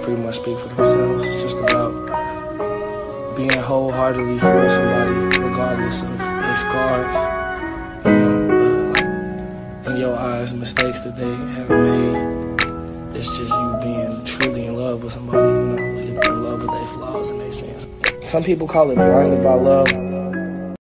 pretty much speak for themselves. It's just about being wholeheartedly for somebody, regardless of their scars. You know, in your eyes, mistakes that they have made. It's just you being truly in love with somebody, you know, in love with their flaws and their sins. Some people call it blinded by love.